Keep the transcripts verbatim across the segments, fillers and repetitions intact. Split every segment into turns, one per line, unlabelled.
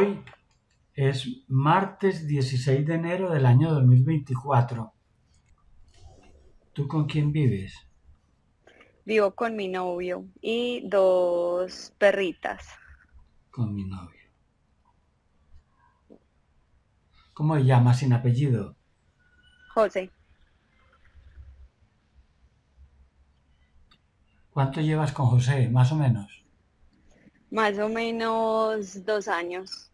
Hoy es martes dieciséis de enero del año dos mil veinticuatro. ¿Tú con quién vives?
Vivo con mi novio y dos perritas.
Con mi novio. ¿Cómo se llama sin apellido?
José,
¿Cuánto llevas con José, más o menos?
más o menos dos años.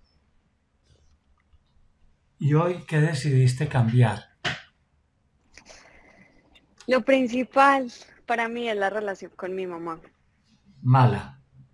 ¿Y hoy qué decidiste cambiar?
Lo principal para mí es la relación con mi mamá.
Mala.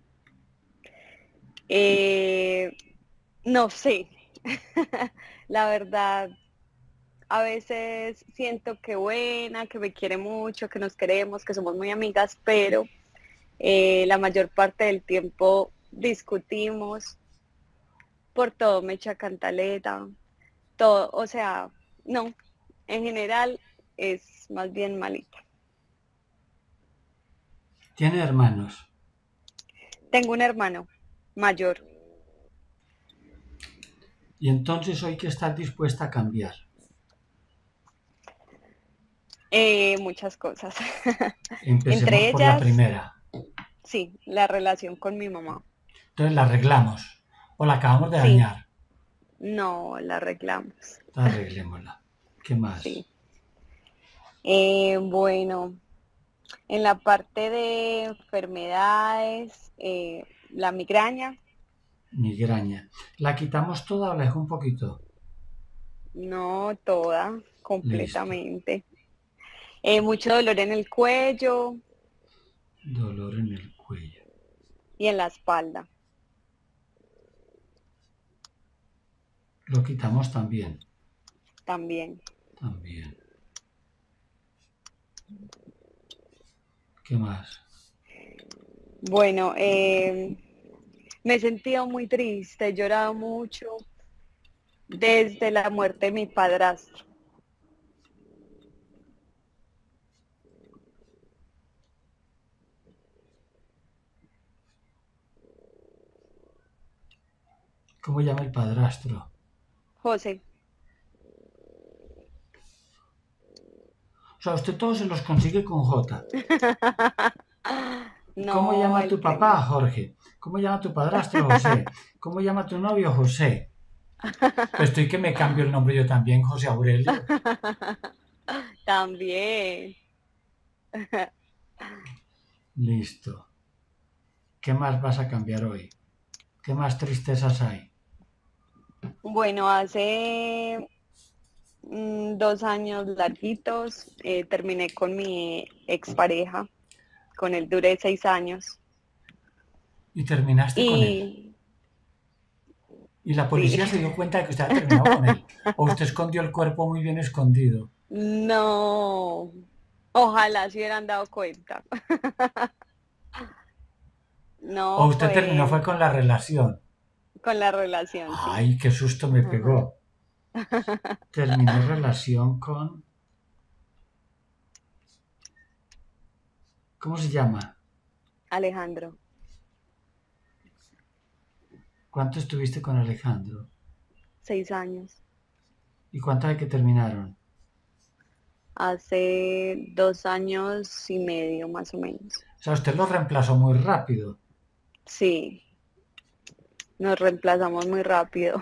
Eh, no sé, la verdad, a veces siento que buena, que me quiere mucho, que nos queremos, que somos muy amigas, pero eh, la mayor parte del tiempo discutimos por todo, me echa cantaleta, todo, o sea, no, en general es más bien malita.
¿Tiene hermanos?
Tengo un hermano mayor,
¿Y entonces hoy qué estás dispuesta a cambiar?
eh, muchas cosas.
Empecemos
Entre
por la
ellas,
primera.
sí, la relación con mi mamá.
Entonces la arreglamos. O la acabamos de
Sí,
dañar.
no la arreglamos.
Arreglémosla. ¿Qué
Sí.
más?
Eh, bueno, en la parte de enfermedades, eh, la migraña,
Migraña. ¿La quitamos toda o la dejo un poquito?
no toda,
Listo.
completamente. Eh, mucho dolor en el cuello
Dolor en el cuello.
y en la espalda,
Lo quitamos también.
también.
También. ¿Qué más?
Bueno, eh, me he sentido muy triste, he llorado mucho desde la muerte de mi padrastro.
¿Cómo llama el padrastro?
José,
O sea, usted todos se los consigue con J. ¿Cómo
no,
llama
el
tu papá?
primero.
Jorge. ¿Cómo llama tu padrastro? José. ¿Cómo llama tu novio? José. Pues estoy que me cambio el nombre yo también, José Aurelio.
También.
Listo. ¿Qué más vas a cambiar hoy? ¿Qué más tristezas hay?
Bueno, hace mm, dos años larguitos eh, terminé con mi expareja, con él duré seis años.
Y terminaste con él.
Y
Y la
sí,
policía se dio cuenta de que usted había terminado con él. O usted escondió el cuerpo muy bien escondido.
no, ojalá se hubieran dado cuenta.
O
No,
usted terminó fue
fue
con la relación.
con la relación, sí.
Ay, qué susto me
Ajá.
pegó. Terminé relación con... ¿Cómo se llama?
Alejandro,
¿Cuánto estuviste con Alejandro?
seis años.
¿Y cuánto de que terminaron?
Hace dos años y medio, más o menos.
O sea, usted lo reemplazó muy rápido.
Sí, nos reemplazamos muy rápido.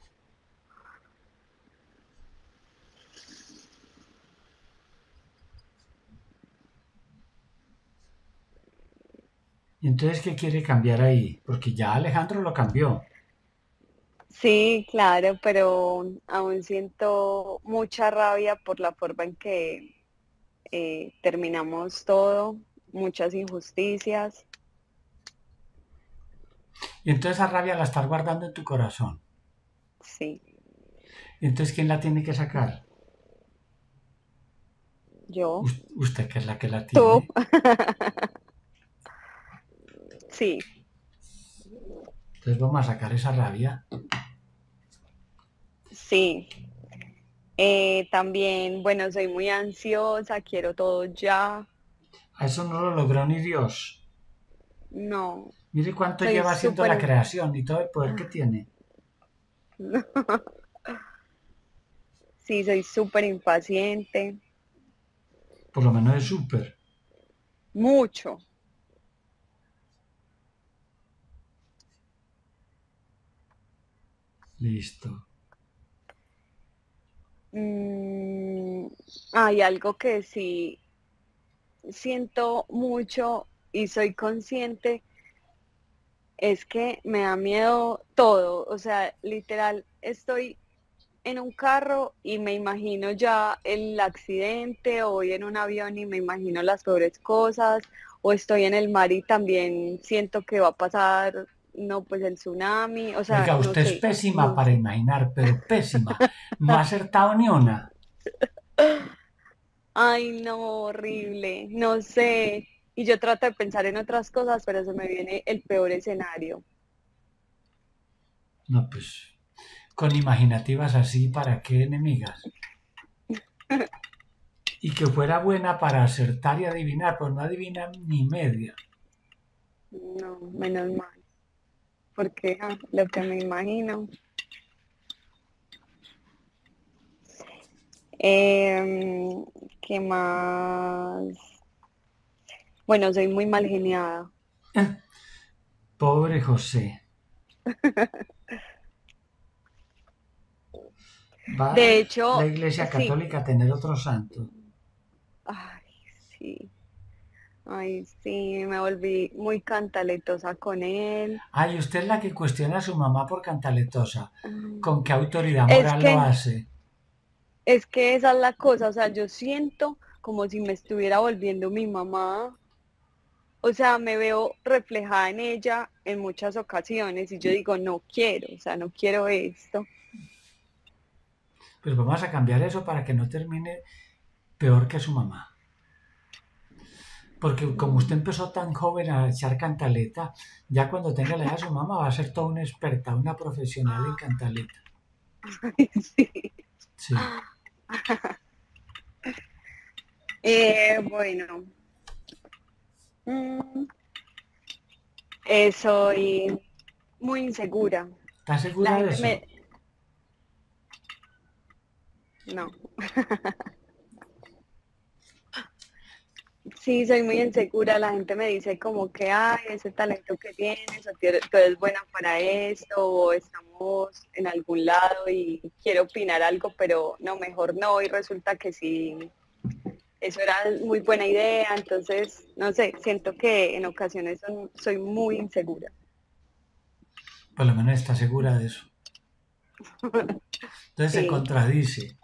¿Y entonces qué quiere cambiar ahí? Porque ya Alejandro lo cambió.
Sí, claro, pero aún siento mucha rabia por la forma en que eh, terminamos todo, muchas injusticias.
Y entonces esa rabia la estás guardando en tu corazón.
Sí,
¿Y entonces quién la tiene que sacar?
yo,
Us- Usted, que es la que la
tú,
tiene.
sí,
Entonces vamos a sacar esa rabia.
sí. Eh, también, bueno, soy muy ansiosa, quiero todo ya.
A eso no lo logró ni Dios.
No,
Mire cuánto
soy
lleva haciendo la
súper...
creación y todo el poder que tiene.
Sí, soy súper impaciente,
Por lo menos es súper.
mucho.
Listo.
Mm, hay algo que sí siento mucho y soy consciente, es que me da miedo todo. O sea, literal, estoy en un carro y me imagino ya el accidente, o voy en un avión y me imagino las peores cosas, o estoy en el mar y también siento que va a pasar, no, pues el tsunami, o sea,
Oiga,
no
usted es
sé,
pésima
no
para
sé.
imaginar, pero pésima. No ha acertado ni una.
Ay, no, horrible, no sé. Y yo trato de pensar en otras cosas, pero se me viene el peor escenario.
No, pues, con imaginativas así, ¿para qué enemigas? Y que fuera buena para acertar y adivinar, pues no adivina ni media.
No, menos mal, porque ah, lo que me imagino. Em, ¿qué más? Bueno, soy muy mal geniada.
Pobre José. Va
De
la
hecho,
Iglesia
sí.
Católica a tener otro santo.
Ay, sí. Ay, sí, me volví muy cantaletosa con él.
Ay, usted es la que cuestiona a su mamá por cantaletosa.
Mm,
¿Con qué autoridad
Es
moral lo
que,
hace?
es que esa es la cosa, o sea, yo siento como si me estuviera volviendo mi mamá. O sea, me veo reflejada en ella en muchas ocasiones y yo digo, no quiero, o sea, no quiero esto.
Pues vamos a cambiar eso para que no termine peor que su mamá. Porque como usted
Mm.
empezó tan joven a echar cantaleta, ya cuando tenga la edad de su mamá va a ser toda una experta, una profesional en cantaleta.
Sí.
Sí.
Eh, bueno, mm, eh, soy muy insegura.
¿Está
La
segura de
gente
eso?
me... No. Sí, soy muy insegura. La gente me dice como que, ay, ese talento que tienes, o tú tú eres buena para esto, o estamos en algún lado y quiero opinar algo, pero no, mejor no. Y resulta que sí, eso era muy buena idea. Entonces, no sé, siento que en ocasiones son- soy muy insegura.
Por lo menos está segura de eso. Entonces se
Sí,
contradice.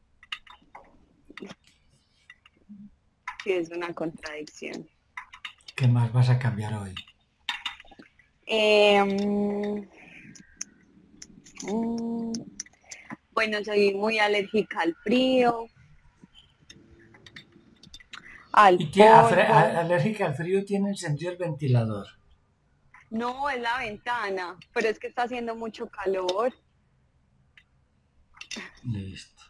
sí, es una contradicción.
¿Qué más vas a cambiar hoy?
Eh, mm, mm, bueno, soy muy alérgica al frío, al
Y tiene,
polvo.
alérgica al frío tiene encendido el ventilador.
No, es la ventana, pero es que está haciendo mucho calor.
Listo.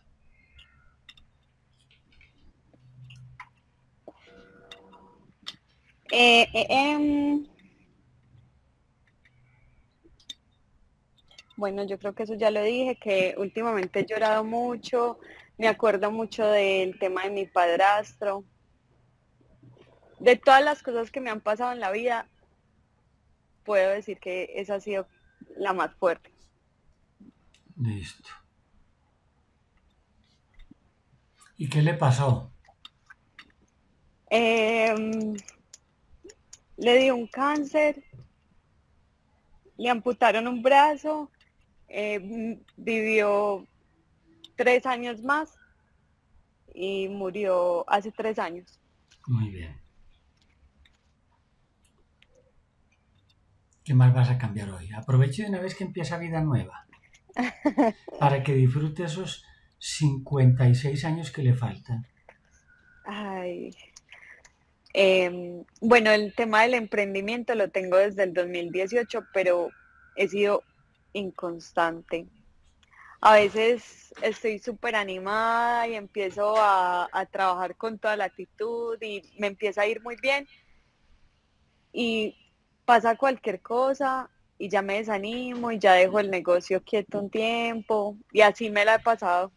Eh, eh, em, bueno, yo creo que eso ya lo dije, que últimamente he llorado mucho, me acuerdo mucho del tema de mi padrastro, de todas las cosas que me han pasado en la vida, puedo decir que esa ha sido la más fuerte.
Listo. ¿Y qué le pasó?
Em, le dio un cáncer, le amputaron un brazo, eh, vivió tres años más y murió hace tres años.
Muy bien. ¿Qué más vas a cambiar hoy? Aproveche de una vez que empieza vida nueva para que disfrute esos cincuenta y seis años que le faltan.
Ay, eh, bueno, el tema del emprendimiento lo tengo desde el dos mil dieciocho, pero he sido inconstante. A veces estoy súper animada y empiezo a, a trabajar con toda la actitud y me empieza a ir muy bien y pasa cualquier cosa y ya me desanimo y ya dejo el negocio quieto un tiempo y así me la he pasado.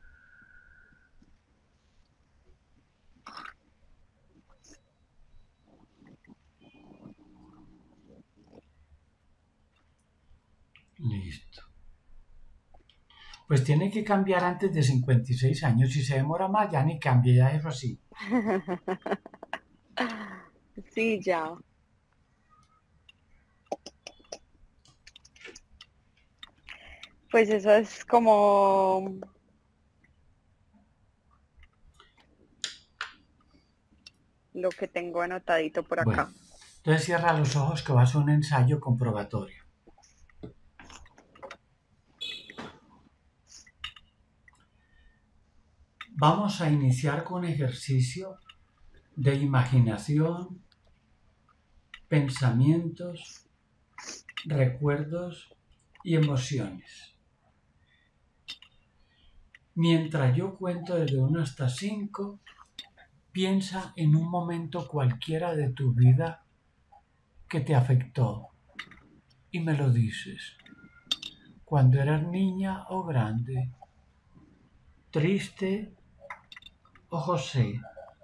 Listo. Pues tiene que cambiar antes de cincuenta y seis años. Si se demora más, ya ni cambie, ya es así.
Sí, ya. Pues eso es como lo que tengo anotadito por
Bueno,
acá.
entonces cierra los ojos que va a ser un ensayo comprobatorio. Vamos a iniciar con un ejercicio de imaginación, pensamientos, recuerdos y emociones. Mientras yo cuento desde uno hasta cinco, piensa en un momento cualquiera de tu vida que te afectó y me lo dices. Cuando eras niña o grande, triste o José,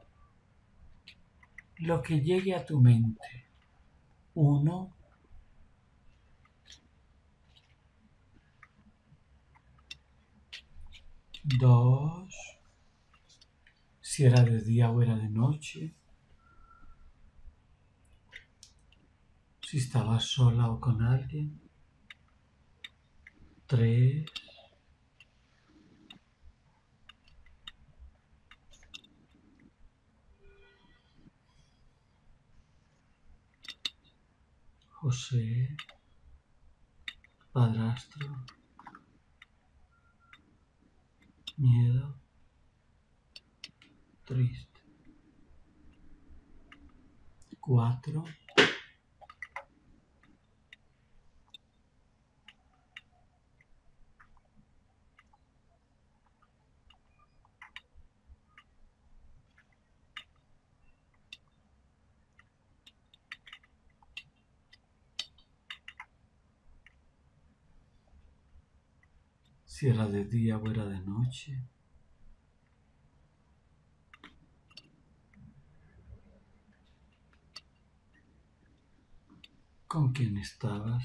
lo que llegue a tu mente. Uno, dos, si era de día o era de noche, si estabas sola o con alguien. Tres, José, padrastro, miedo, triste. Cuatro, si era de día o era de noche. ¿Con quién estabas?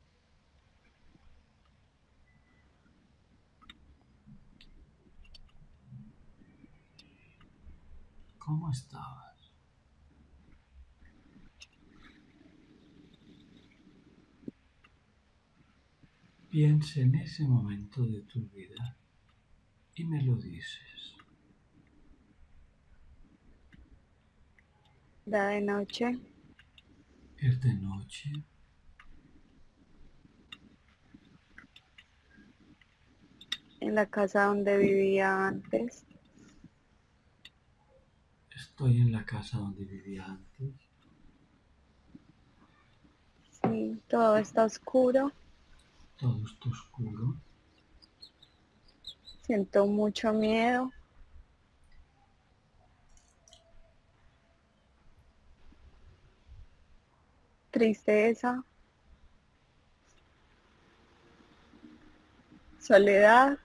¿Cómo estabas? Piensa en ese momento de tu vida y me lo dices.
Da de noche,
Es de noche,
en la casa donde vivía antes.
estoy en la casa donde vivía antes,
Sí, todo está oscuro.
todo está oscuro,
Siento mucho miedo. Tristeza, soledad.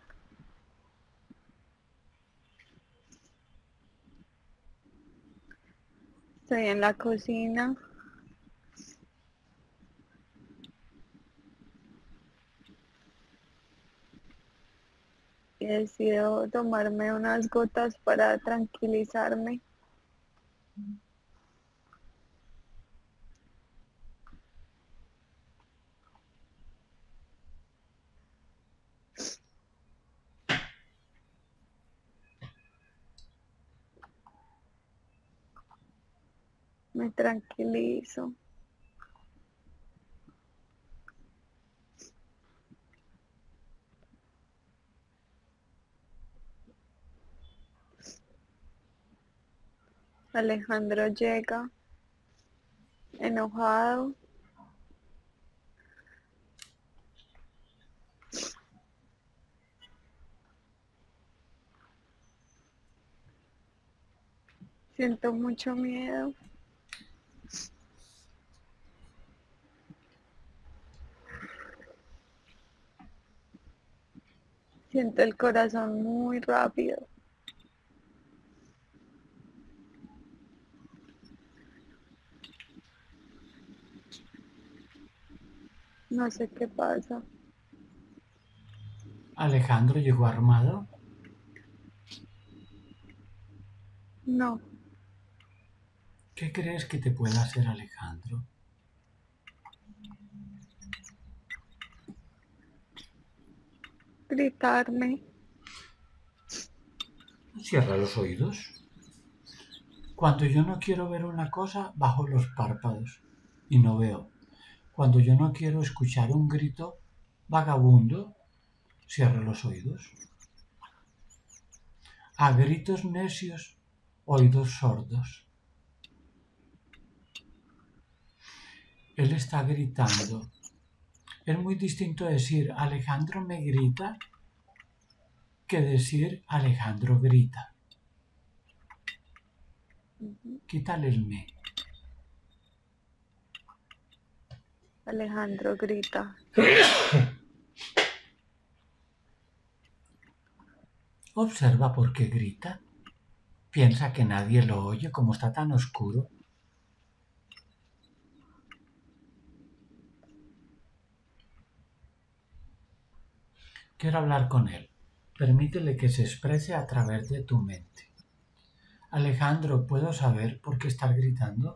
Estoy en la cocina y decido tomarme unas gotas para tranquilizarme. Me tranquilizo. Alejandro llega enojado. Siento mucho miedo. Siento el corazón muy rápido. No sé qué pasa.
¿Alejandro llegó armado?
No,
¿Qué crees que te pueda hacer Alejandro?
gritarme.
Cierra los oídos. Cuando yo no quiero ver una cosa, bajo los párpados y no veo. Cuando yo no quiero escuchar un grito vagabundo, cierro los oídos. A gritos necios, oídos sordos. Él está gritando. Es muy distinto decir Alejandro me grita que decir Alejandro grita.
Ujú.
Quítale el me.
Alejandro grita.
Observa por qué grita. Piensa que nadie lo oye como está tan oscuro. Quiero hablar con él. Permítele que se exprese a través de tu mente. Alejandro, ¿puedo saber por qué estás gritando?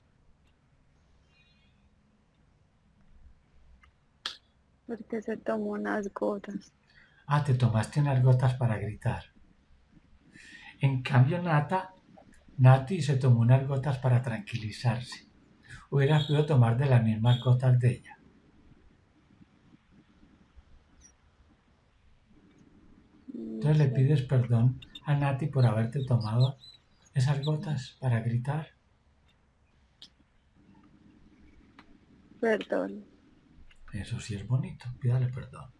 Porque se tomó unas gotas.
Ah, te tomaste unas gotas para gritar. En cambio, Nata, Nati se tomó unas gotas para tranquilizarse. Hubieras podido tomar de las mismas gotas de ella.
No
Entonces le
sé.
pides perdón a Nati por haberte tomado esas gotas para gritar.
Perdón.
Eso sí es bonito, pídale perdón.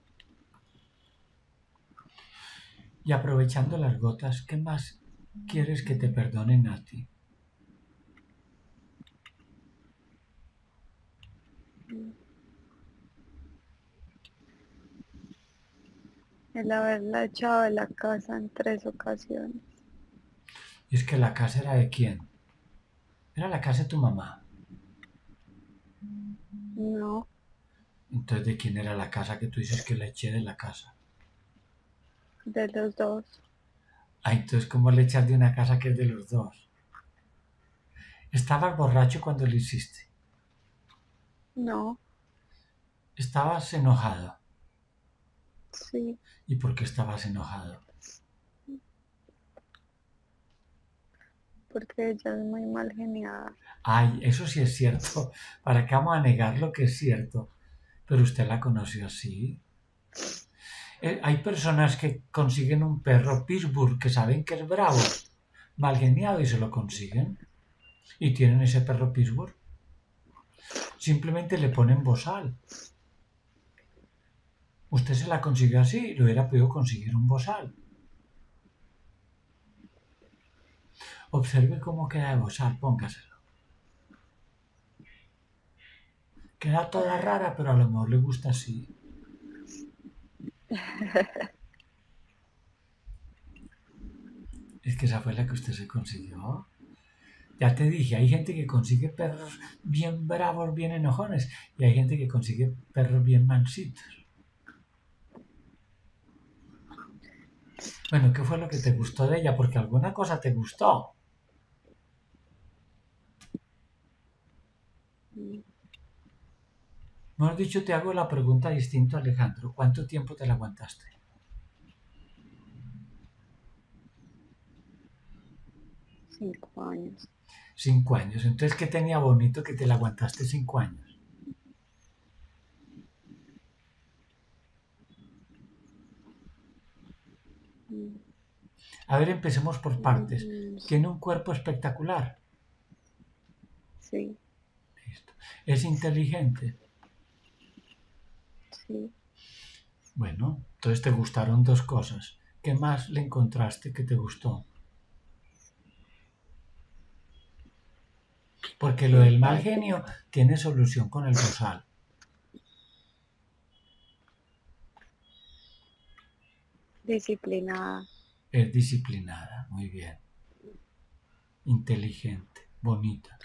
Y aprovechando las gotas, ¿qué más quieres que te perdonen a ti?
El haberla echado de la casa en tres ocasiones.
Y es que la casa era de quién? Era la casa de tu mamá.
No,
Entonces, ¿de quién era la casa que tú dices que la eché de la casa?
de los dos.
Ah, entonces, ¿cómo le echas de una casa que es de los dos? ¿Estabas borracho cuando lo hiciste?
No,
¿Estabas enojado?
sí,
¿Y por qué estabas enojado?
porque ella es muy mal geniada.
Ay, eso sí es cierto. ¿Para qué vamos a negar lo que es cierto? Pero usted la conoció así. Eh, hay personas que consiguen un perro Pittsburgh que saben que es bravo, mal geniado y se lo consiguen. Y tienen ese perro Pittsburgh. Simplemente le ponen bozal. Usted se la consiguió así y lo hubiera podido conseguir un bozal. Observe cómo queda de bozal, póngaselo. Queda toda rara, pero a lo mejor le gusta así. Es que esa fue la que usted se consiguió. Ya te dije, hay gente que consigue perros bien bravos, bien enojones, y hay gente que consigue perros bien mansitos. Bueno, ¿qué fue lo que te gustó de ella? Porque alguna cosa te gustó. Mejor dicho, te hago la pregunta distinto, Alejandro. ¿Cuánto tiempo te la aguantaste?
Cinco años.
Cinco años. Entonces, ¿qué tenía bonito que te la aguantaste cinco años? A ver, empecemos por partes.
Mm,
Tiene un cuerpo espectacular.
sí,
Listo. Es inteligente.
sí.
Bueno, entonces te gustaron dos cosas. ¿Qué más le encontraste que te gustó? Porque lo del mal genio
Simpática.
tiene solución con el bozal.
Disciplinada.
Es disciplinada, muy bien. Inteligente, bonita.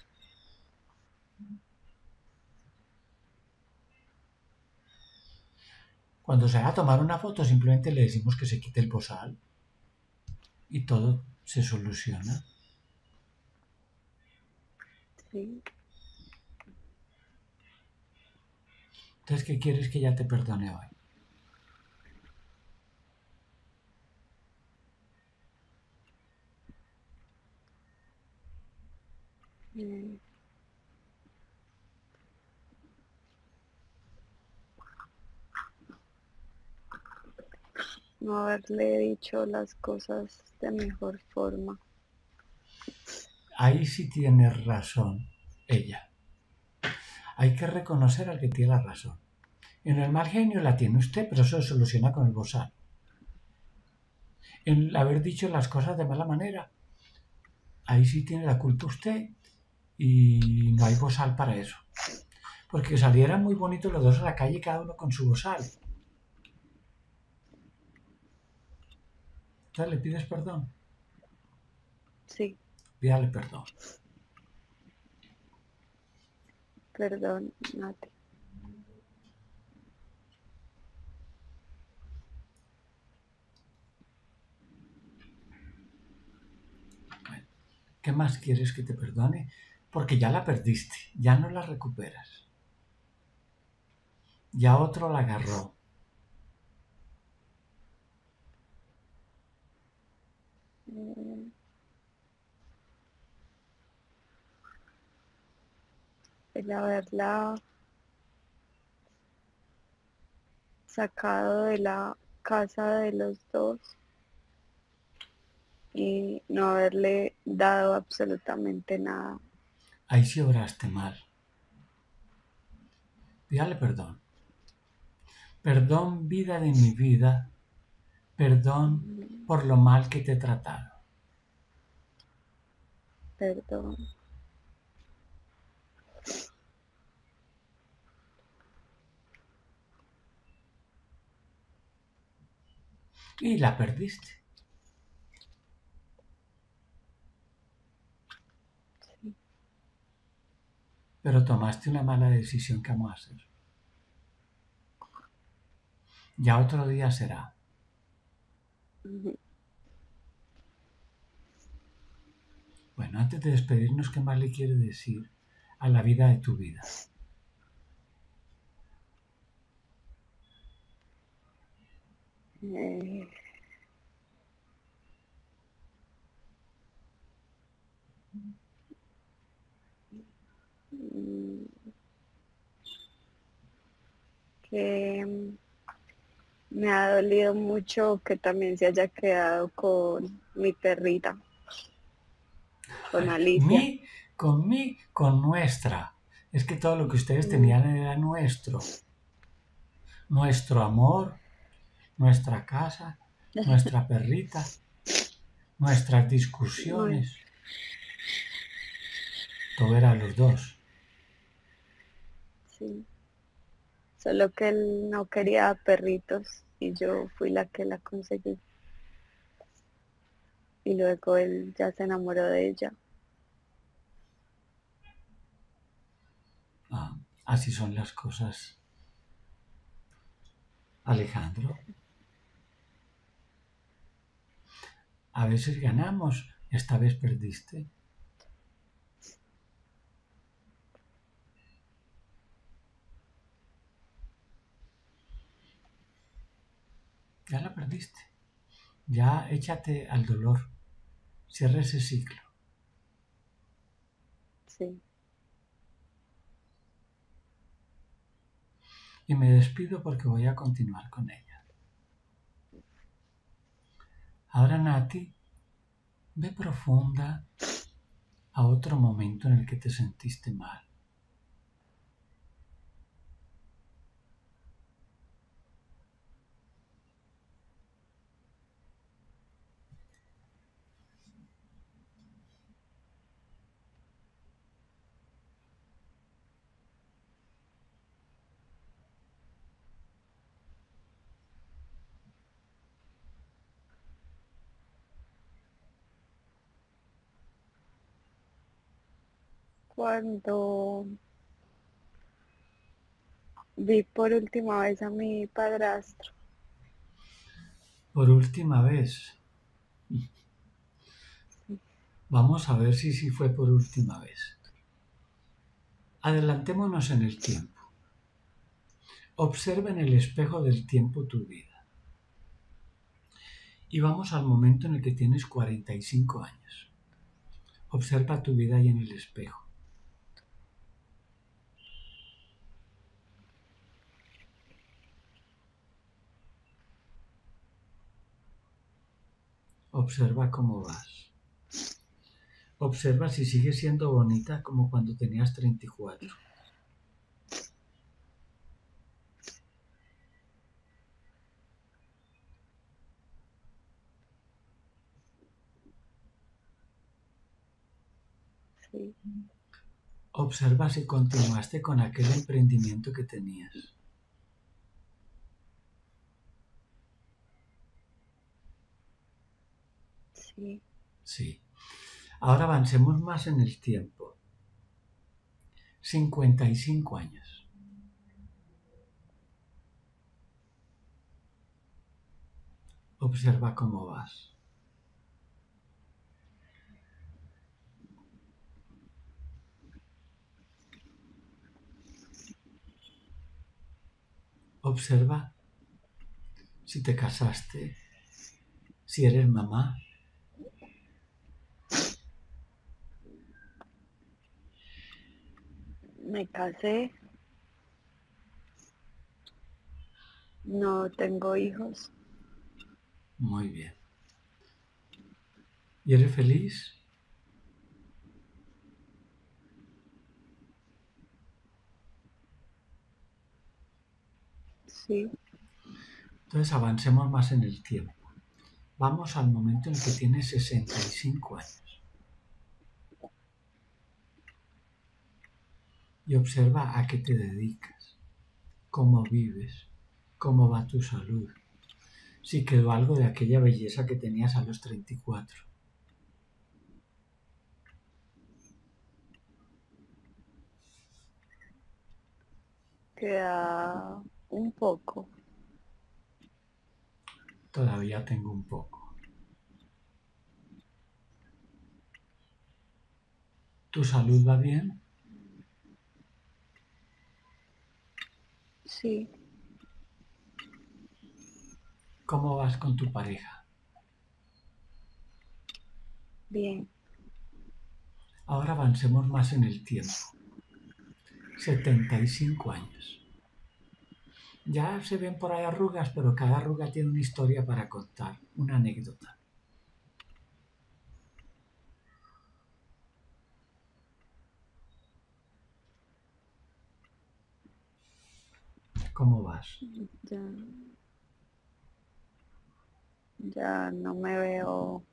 Cuando se va a tomar una foto simplemente le decimos que se quite el bozal y todo se soluciona.
Sí.
Entonces, ¿qué quieres que ella te perdone hoy?
Mm, No haberle dicho las cosas de mejor forma.
Ahí sí tiene razón ella. Hay que reconocer al que tiene la razón. En el mal genio la tiene usted, pero eso se soluciona con el bozal. En haber dicho las cosas de mala manera, ahí sí tiene la culpa usted y no hay bozal para eso. Porque salieran muy bonitos los dos a la calle, cada uno con su bozal. Entonces le pides perdón.
Sí,
Pídale perdón.
perdón, Nati.
Bueno, ¿qué más quieres que te perdone? Porque ya la perdiste, ya no la recuperas. Ya otro la agarró.
Mm, El haberla sacado de la casa de los dos y no haberle dado absolutamente nada.
Ahí sí obraste mal. Pídale perdón. Perdón, vida de mi vida. Perdón
Mm,
por lo mal que te he tratado.
Perdón.
Y la perdiste.
Sí.
Pero tomaste una mala decisión que vamos a hacer. Ya otro día será.
Ujú.
Bueno, antes de despedirnos, ¿qué más le quiere decir a la vida de tu vida?
Eh, mm, que mm, me ha dolido mucho que también se haya quedado con mi perrita, con Alicia.
Mi, con mi, con nuestra. Es que todo lo que ustedes
Mm,
tenían era nuestro. Nuestro amor, nuestra casa, nuestra perrita, nuestras
No es,
discusiones. Todo era los dos.
sí. Solo que él no quería perritos y yo fui la que la conseguí. Y luego él ya se enamoró de ella.
Ah, así son las cosas, Alejandro. A veces ganamos, esta vez perdiste. Ya la perdiste. Ya échate al dolor. Cierra ese ciclo.
Sí.
Y me despido porque voy a continuar con ella. Ahora, Nati, ve profunda a otro momento en el que te sentiste mal.
cuando vi por última vez a mi padrastro.
Por última vez. Vamos a ver si sí fue por última vez. Adelantémonos en el tiempo. Observa en el espejo del tiempo tu vida. Y vamos al momento en el que tienes cuarenta y cinco años. Observa tu vida ahí en el espejo. Observa cómo vas. Observa si sigues siendo bonita como cuando tenías treinta y cuatro.
Sí,
Observa si continuaste con aquel emprendimiento que tenías.
sí,
Sí. Ahora avancemos más en el tiempo. cincuenta y cinco años. Observa cómo vas. Observa si te casaste, si eres mamá.
me casé, no tengo hijos.
Muy bien. ¿Y eres feliz?
Sí,
Entonces avancemos más en el tiempo. Vamos al momento en el que tienes sesenta y cinco años. Y observa a qué te dedicas, cómo vives, cómo va tu salud, si quedó algo de aquella belleza que tenías a los treinta y cuatro.
queda un poco.
Todavía tengo un poco. ¿Tu salud va bien?
Sí,
¿Cómo vas con tu pareja?
bien,
Ahora avancemos más en el tiempo. setenta y cinco años. Ya se ven por ahí arrugas, pero cada arruga tiene una historia para contar, una anécdota. ¿Cómo vas?
ya, ya no me veo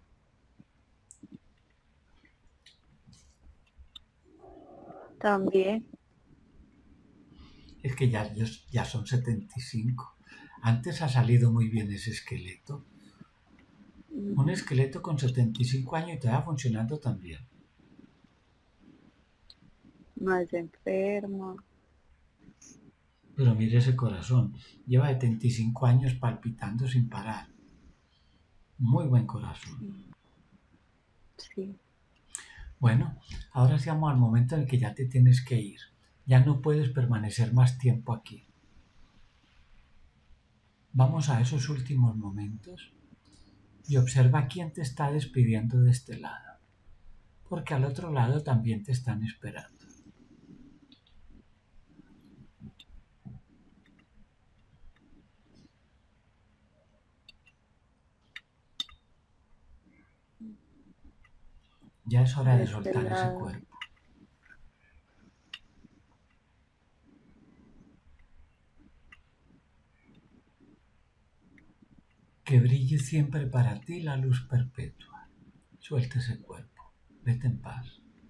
tan bien.
Es que ya, ya son setenta y cinco. Antes ha salido muy bien ese esqueleto. Un
Mm,
esqueleto con setenta y cinco años y te va funcionando también.
más enferma.
Pero mire ese corazón. Lleva setenta y cinco años palpitando sin parar. Muy buen corazón.
Sí,
Bueno, ahora sí vamos al momento en el que ya te tienes que ir. Ya no puedes permanecer más tiempo aquí. Vamos a esos últimos momentos y observa quién te está despidiendo de este lado, porque al otro lado también te están esperando. Ya es hora
de
de
este
soltar ese
lado.
cuerpo. Que brille siempre para ti la luz perpetua. Suelta ese cuerpo. Vete en paz.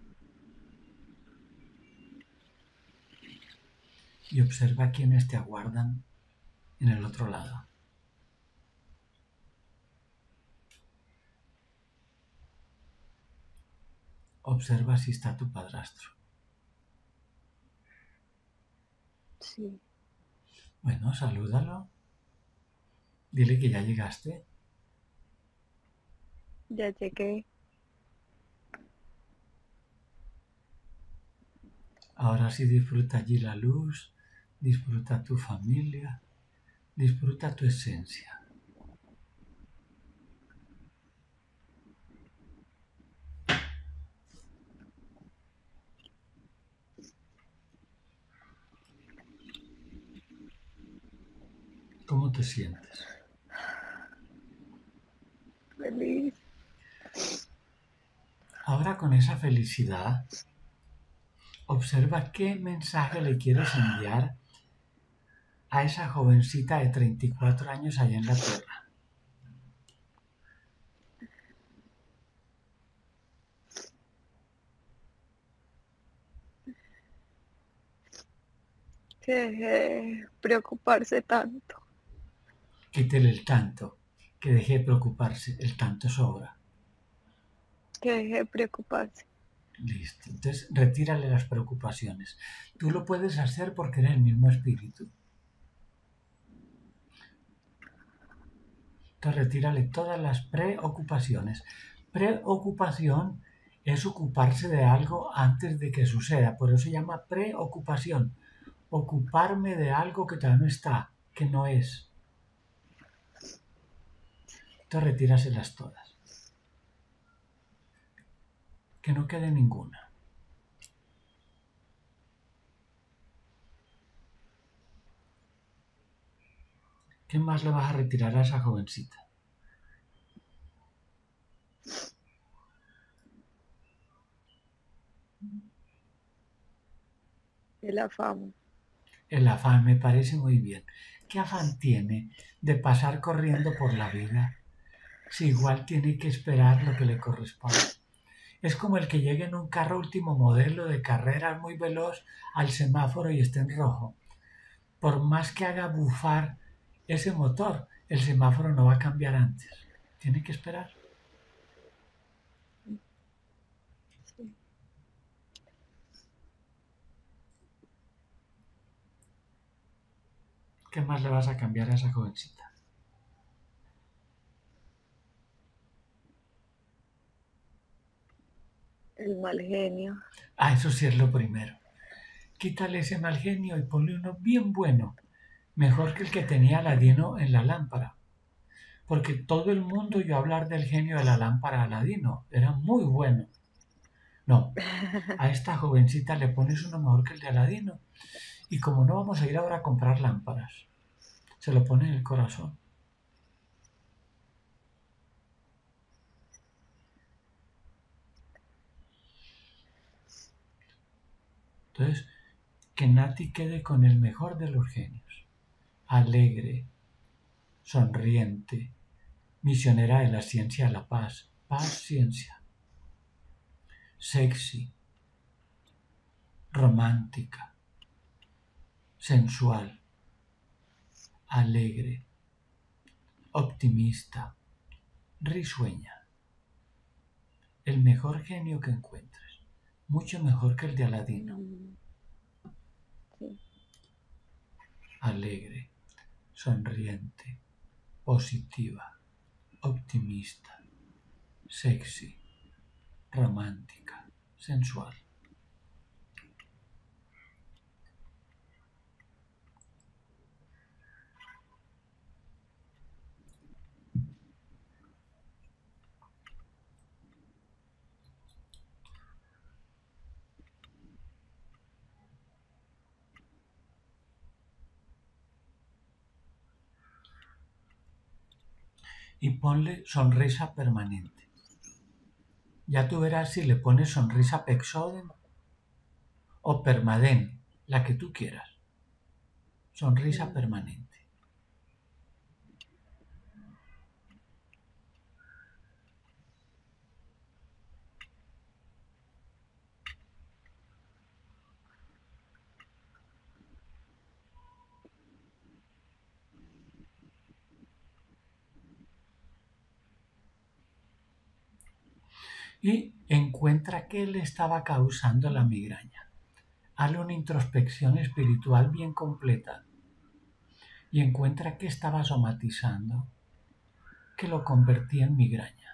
Y observa quiénes te aguardan en el otro lado. observa si está tu padrastro.
Sí.
Bueno, salúdalo. Dile que ya llegaste.
Ya llegué.
Ahora sí disfruta allí la luz, disfruta tu familia, disfruta tu esencia. ¿Cómo te sientes?
Feliz.
Ahora con esa felicidad, observa qué mensaje le quieres enviar a esa jovencita de treinta y cuatro años allá en la Tierra.
Que deje de preocuparse tanto.
Quítele el tanto, que deje de preocuparse, el tanto sobra.
Que deje de preocuparse.
Listo, entonces retírale las preocupaciones. Tú lo puedes hacer porque eres el mismo espíritu. Entonces retírale todas las preocupaciones. Preocupación es ocuparse de algo antes de que suceda, por eso se llama preocupación. Ocuparme de algo que todavía no está, que no es. Entonces retíraselas todas. Que no quede ninguna. ¿Qué más le vas a retirar a esa jovencita?
El afán.
El afán me parece muy bien. ¿Qué afán tiene de pasar corriendo por la vida si igual tiene que esperar lo que le corresponde? Es como el que llegue en un carro último modelo de carreras muy veloz al semáforo y esté en rojo. Por más que haga bufar ese motor, el semáforo no va a cambiar antes. Tiene que esperar.
Sí.
¿Qué más le vas a cambiar a esa jovencita?
El mal genio.
Ah, eso sí es lo primero. Quítale ese mal genio y ponle uno bien bueno, mejor que el que tenía Aladino en la lámpara. Porque todo el mundo oyó hablar del genio de la lámpara Aladino, era muy bueno. No, a esta jovencita le pones uno mejor que el de Aladino. Y como no vamos a ir ahora a comprar lámparas, se lo pone en el corazón. Entonces, que Nati quede con el mejor de los genios. Alegre, sonriente, misionera de la ciencia a la paz. Paz, ciencia. Sexy, romántica, sensual, alegre, optimista, risueña. El mejor genio que encuentres. Mucho mejor que el de Aladino.
Mm, sí.
Alegre, sonriente, positiva, optimista, sexy, romántica, sensual. Y ponle sonrisa permanente. Ya tú verás si le pones sonrisa Pexoden o Permaden, la que tú quieras. Sonrisa
Mm,
permanente. y encuentra qué le estaba causando la migraña. Hazle una introspección espiritual bien completa y encuentra qué estaba somatizando que lo convertía en migraña.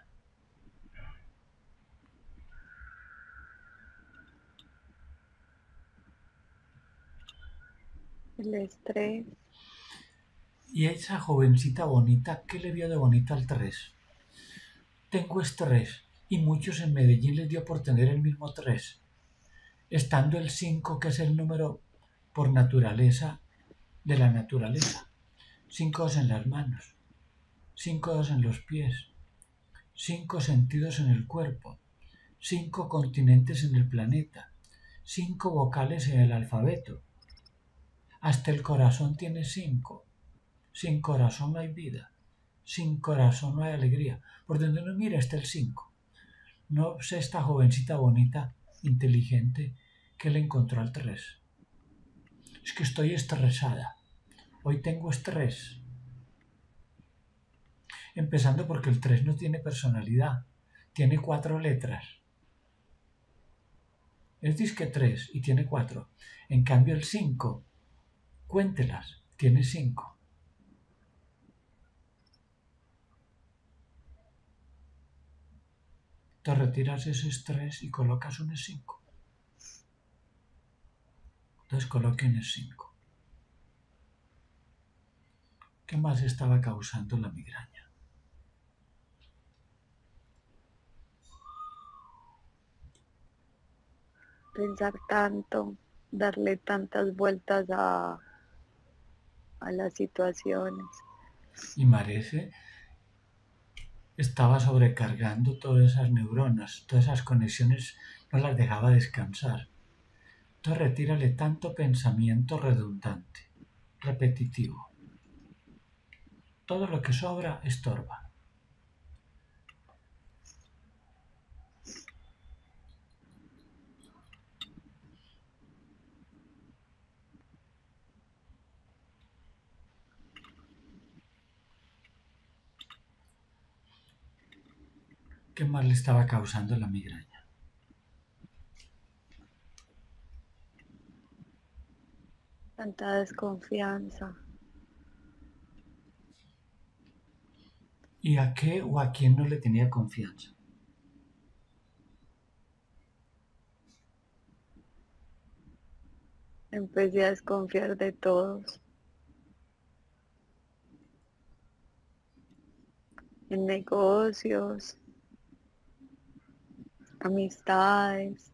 El estrés.
Y esa jovencita bonita, ¿qué le vio de bonito al tres? Tengo estrés y muchos en Medellín les dio por tener el mismo tres, estando el cinco, que es el número por naturaleza de la naturaleza. Cinco dedos en las manos, cinco dedos en los pies, cinco sentidos en el cuerpo, cinco continentes en el planeta, cinco vocales en el alfabeto. Hasta el corazón tiene cinco. Sin corazón no hay vida. Sin corazón no hay alegría. Por donde uno mira está el cinco. No sé esta jovencita bonita, inteligente, que le encontró al tres. Es que estoy estresada. Hoy tengo estrés. Empezando porque el tres no tiene personalidad. Tiene cuatro letras. Es disque tres y tiene cuatro. En cambio el cinco, cuéntelas, tiene cinco. Te retiras ese estrés y colocas un cinco. Entonces coloque un cinco. ¿Qué más estaba causando la migraña?
Pensar tanto, darle tantas vueltas a, a las situaciones.
Y Marece estaba sobrecargando todas esas neuronas, todas esas conexiones, no las dejaba descansar. Entonces retírale tanto pensamiento redundante, repetitivo. Todo lo que sobra estorba. ¿Qué más le estaba causando la migraña?
Tanta desconfianza.
¿Y a qué o a quién no le tenía confianza?
Empecé a desconfiar de todos. En negocios, amistades.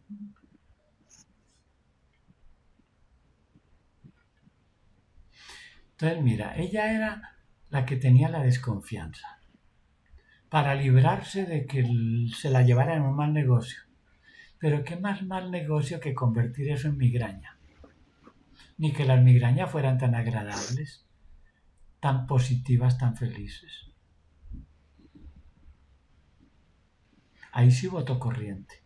Entonces, mira, ella era la que tenía la desconfianza. Para librarse de que se la llevara en un mal negocio. Pero qué más mal negocio que convertir eso en migraña. Ni que las migrañas fueran tan agradables, tan positivas, tan felices. Ahí sí votó corriente.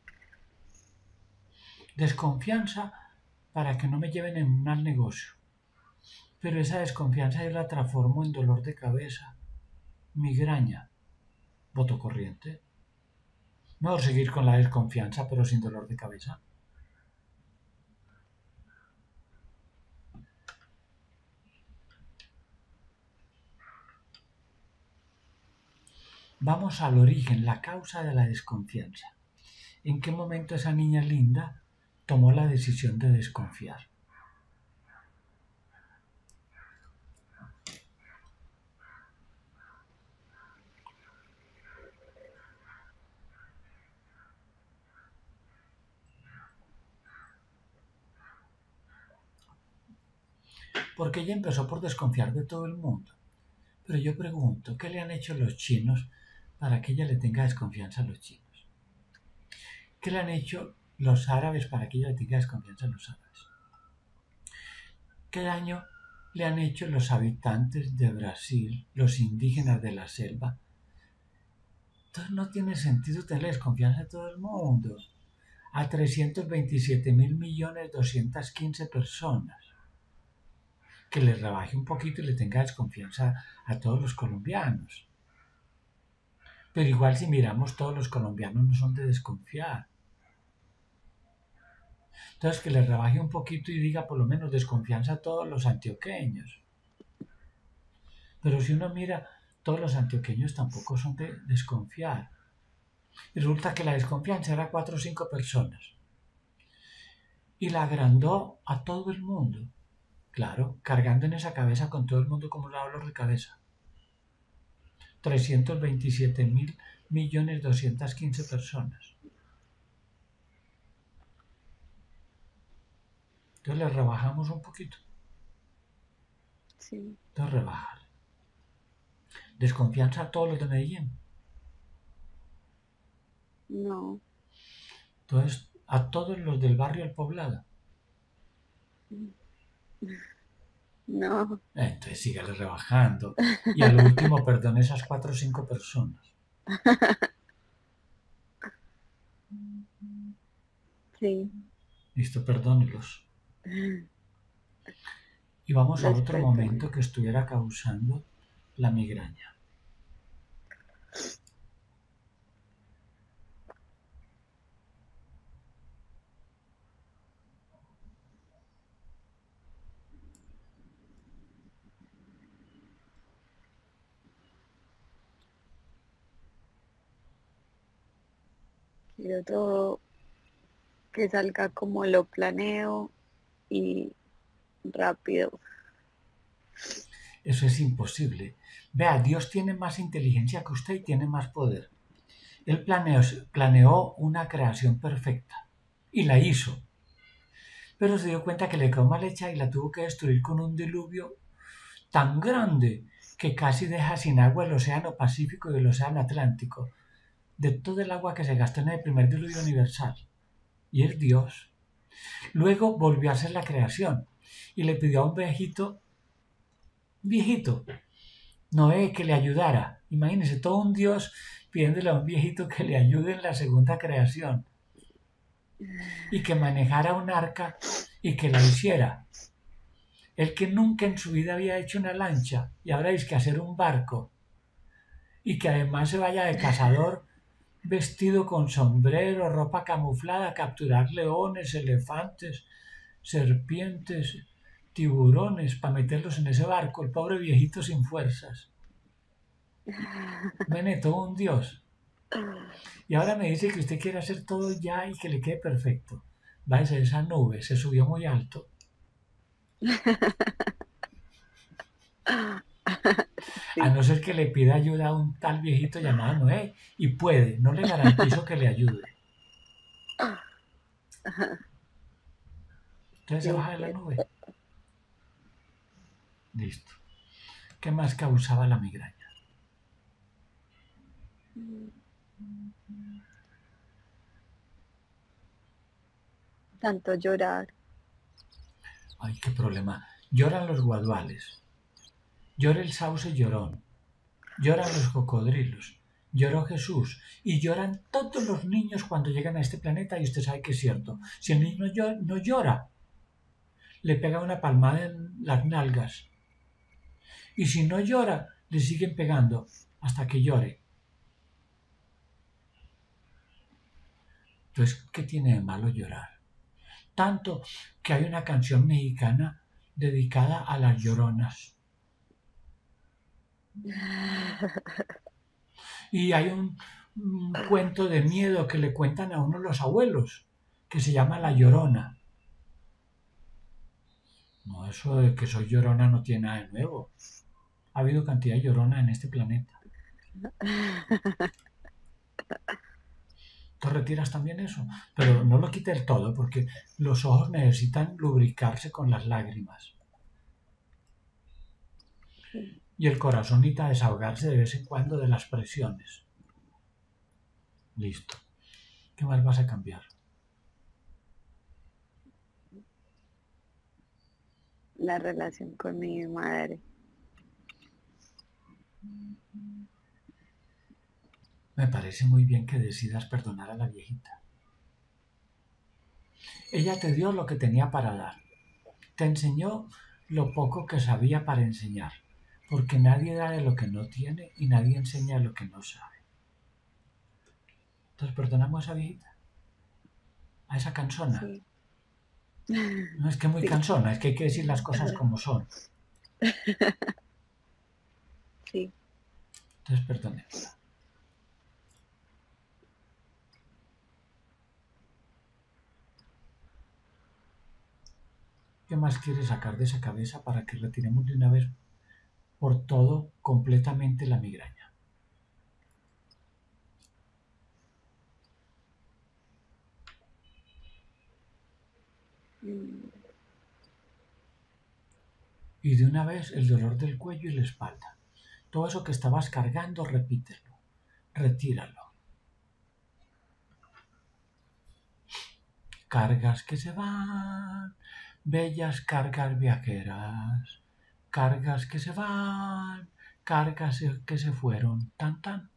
Desconfianza para que no me lleven en un mal negocio. Pero esa desconfianza yo la transformo en dolor de cabeza, migraña, voto corriente. Mejor seguir con la desconfianza, pero sin dolor de cabeza. Vamos al origen, la causa de la desconfianza. ¿En qué momento esa niña linda tomó la decisión de desconfiar? Porque ella empezó por desconfiar de todo el mundo. Pero yo pregunto, ¿qué le han hecho los chinos para que ella le tenga desconfianza a los chinos? ¿Qué le han hecho los árabes para que ella le tenga desconfianza a los árabes? ¿Qué daño le han hecho los habitantes de Brasil, los indígenas de la selva? Entonces no tiene sentido tener desconfianza de todo el mundo. A trescientos veintisiete mil millones doscientas quince personas. Que le rebaje un poquito y le tenga desconfianza a todos los colombianos. Pero igual si miramos, todos los colombianos no son de desconfiar. Entonces que le rebaje un poquito y diga por lo menos desconfianza a todos los antioqueños. Pero si uno mira, todos los antioqueños tampoco son de desconfiar. Y resulta que la desconfianza era cuatro o cinco personas. Y la agrandó a todo el mundo. Claro, cargando en esa cabeza con todo el mundo como un dolor de cabeza. trescientos veintisiete mil millones doscientas quince personas. Entonces le rebajamos un poquito.
Sí.
Entonces rebajar. Desconfianza a todos los de Medellín.
No.
Entonces a todos los del barrio El Poblado.
No.
Entonces sígale rebajando. Y al último perdone esas cuatro o cinco personas.
Sí.
Listo, perdónelos. Y vamos a
Los
otro
perdono.
momento que estuviera causando la migraña.
Quiero todo que salga como lo planeo y rápido.
Eso es imposible. Vea, Dios tiene más inteligencia que usted y tiene más poder. Él planeó, planeó una creación perfecta y la hizo. Pero se dio cuenta que le quedó mal hecha y la tuvo que destruir con un diluvio tan grande que casi deja sin agua el océano Pacífico y el océano Atlántico, de todo el agua que se gastó en el primer diluvio universal. Y es Dios. Luego volvió a hacer la creación y le pidió a un viejito, viejito, Noé, que le ayudara. Imagínense, todo un Dios pidiéndole a un viejito que le ayude en la segunda creación y que manejara un arca y que la hiciera. El que nunca en su vida había hecho una lancha y ahora es que hacer un barco y que además se vaya de cazador vestido con sombrero, ropa camuflada, a capturar leones, elefantes, serpientes, tiburones para meterlos en ese barco, el pobre viejito sin fuerzas. Vene, todo un dios. Y ahora me dice que usted quiere hacer todo ya y que le quede perfecto. Váyase a esa nube, se subió muy alto.
Sí.
A no ser que le pida ayuda a un tal viejito llamado Noé, y puede, no le garantizo que le ayude. Entonces se
Yo
baja de la
quiero.
nube. Listo. ¿Qué más causaba la migraña?
Tanto llorar.
Ay, qué problema. Lloran los guaduales. Llora el sauce llorón. Lloran los cocodrilos. Lloró Jesús. Y lloran todos los niños cuando llegan a este planeta y usted sabe que es cierto. Si el niño no llora, le pega una palmada en las nalgas. Y si no llora, le siguen pegando hasta que llore. Entonces, ¿qué tiene de malo llorar? Tanto que hay una canción mexicana dedicada a las lloronas. Y hay un, un cuento de miedo que le cuentan a uno los abuelos, que se llama La Llorona. No, eso de que soy llorona no tiene nada de nuevo. Ha habido cantidad de llorona en este planeta. ¿Tú retiras también eso? Pero no lo quite del todo, porque los ojos necesitan lubricarse con las lágrimas. Y el corazón necesita desahogarse de vez en cuando de las presiones. Listo. ¿Qué más vas a cambiar?
La relación con mi madre.
Me parece muy bien que decidas perdonar a la viejita. Ella te dio lo que tenía para dar. Te enseñó lo poco que sabía para enseñar, porque nadie da de lo que no tiene y nadie enseña lo que no sabe. Entonces perdonamos a esa viejita, a esa cansona.
Sí.
No es que muy
Sí.
cansona, es que hay que decir las cosas como son.
Sí.
Entonces perdonémosla. ¿Qué más quieres sacar de esa cabeza para que retiremos de una vez por todo completamente la migraña?
Mm,
Y de una vez el dolor del cuello y la espalda. Todo eso que estabas cargando, repítelo. Retíralo. Cargas que se van, bellas cargas viajeras. Cargas que se van, cargas que se fueron. Tan, tan.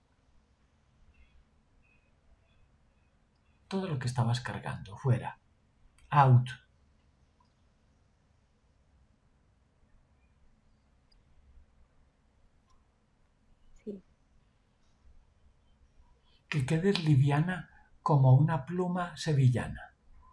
Todo lo que estabas cargando, fuera. Out.
sí.
Que quedes liviana como una pluma sevillana.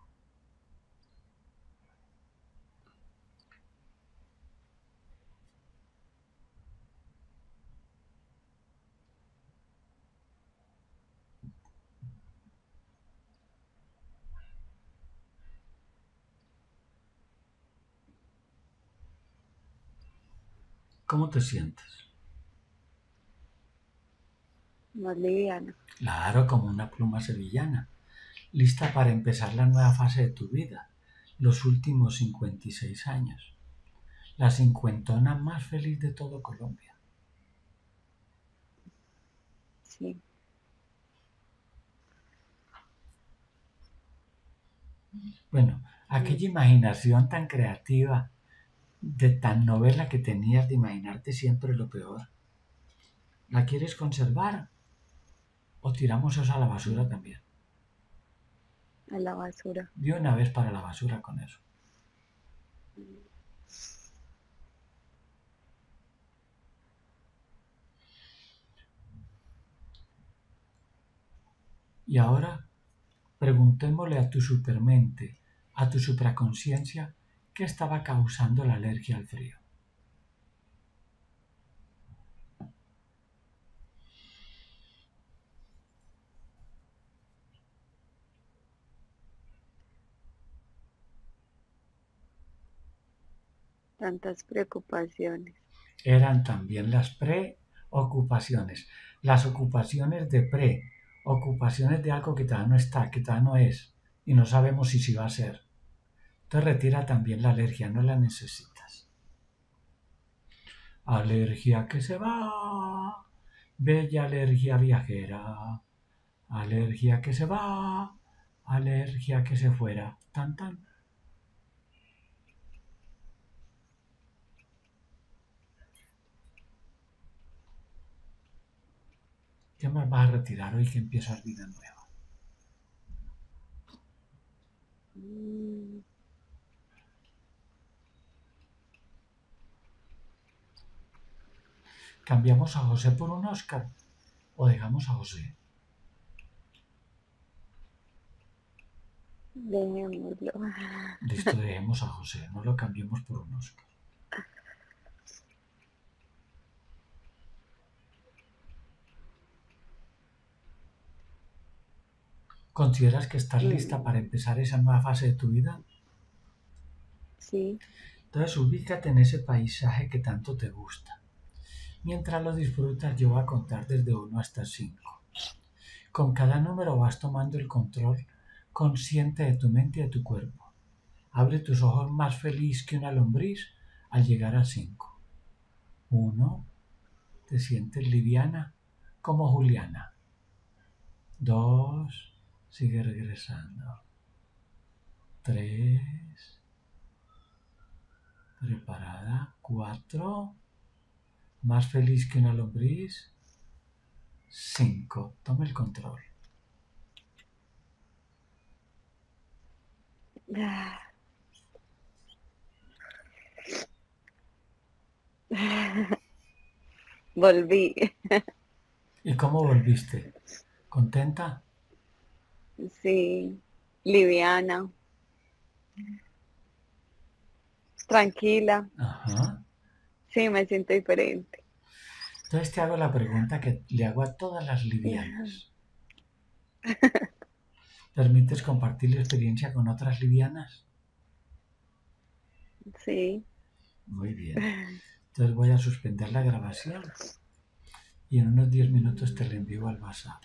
¿Cómo te sientes?
Más liviana.
Claro, como una pluma sevillana, lista para empezar la nueva fase de tu vida, los últimos cincuenta y seis años, la cincuentona más feliz de todo Colombia.
Sí.
Bueno,
Sí.
aquella imaginación tan creativa, de tan novela que tenías de imaginarte siempre lo peor, ¿la quieres conservar o tiramos eso a la basura
Mm,
también?
A la basura.
De una vez para la basura con eso. Y ahora preguntémosle a tu supermente, a tu supraconciencia, qué estaba causando la alergia al frío.
Tantas preocupaciones.
Eran también las preocupaciones, las ocupaciones de pre, ocupaciones de algo que todavía no está, que todavía no es, y no sabemos si sí va a ser. Entonces retira también la alergia, no la necesitas. Alergia que se va, bella alergia viajera, alergia que se va, alergia que se fuera, tan tan. ¿Qué más vas a retirar hoy que empiezas vida nueva?
Mm,
¿Cambiamos a José por un Oscar o dejamos a José?
Dejémoslo.
Listo, dejemos a José, no lo cambiemos por un Oscar. ¿Consideras que estás lista
Mm,
para empezar esa nueva fase de tu vida?
Sí.
Entonces ubícate en ese paisaje que tanto te gusta. Mientras lo disfrutas, yo voy a contar desde uno hasta cinco. Con cada número vas tomando el control consciente de tu mente y de tu cuerpo. Abre tus ojos más feliz que una lombriz al llegar a cinco. Uno, te sientes liviana como Juliana. Dos, sigue regresando. Tres, preparada. Cuatro, más feliz que una lombriz. Cinco, toma el control.
Volví.
¿Y cómo volviste? ¿Contenta?
Sí, liviana, tranquila.
Ajá.
Sí, me siento diferente.
Entonces te hago la pregunta que le hago a todas las livianas. ¿Permites compartir la experiencia con otras livianas?
Sí.
Muy bien. Entonces voy a suspender la grabación y en unos diez minutos te la envío al WhatsApp.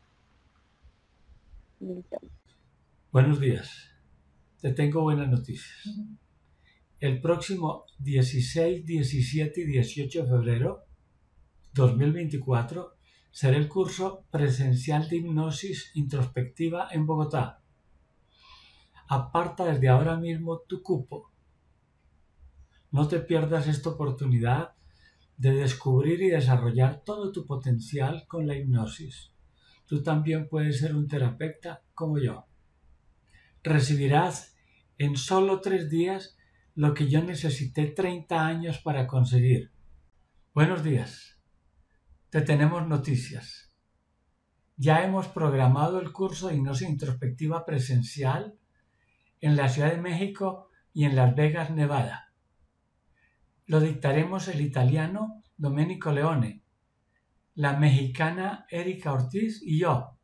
Listo.
Buenos días. Te tengo buenas noticias. El próximo dieciséis, diecisiete y dieciocho de febrero dos mil veinticuatro será el curso presencial de hipnosis introspectiva en Bogotá. Aparta desde ahora mismo tu cupo. No te pierdas esta oportunidad de descubrir y desarrollar todo tu potencial con la hipnosis. Tú también puedes ser un terapeuta como yo. Recibirás en solo tres días lo que yo necesité treinta años para conseguir. Buenos días. Te tenemos noticias. Ya hemos programado el curso de hipnosis introspectiva presencial en la Ciudad de México y en Las Vegas, Nevada. Lo dictaremos el italiano Domenico Leone, la mexicana Erika Ortiz y yo.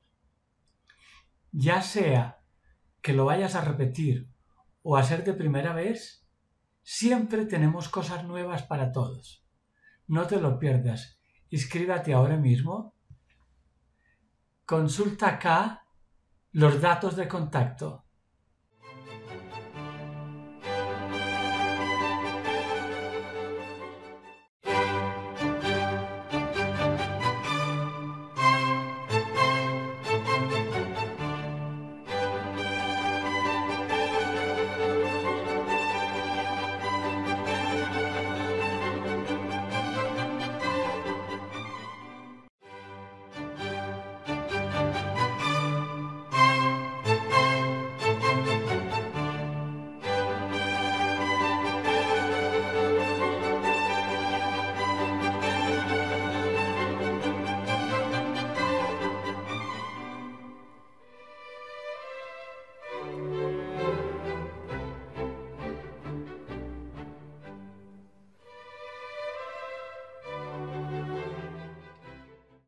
Ya sea que lo vayas a repetir o hacer de primera vez, siempre tenemos cosas nuevas para todos. No te lo pierdas. Inscríbete ahora mismo. Consulta acá los datos de contacto.